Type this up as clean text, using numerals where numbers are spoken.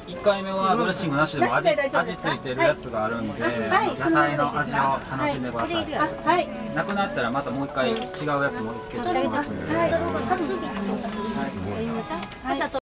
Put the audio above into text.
1回目はドレッシングなしでも味ついてるやつがあるんで、野菜の味を楽しんでください。なくなったらまたもう1回違うやつ盛り付けていきますので。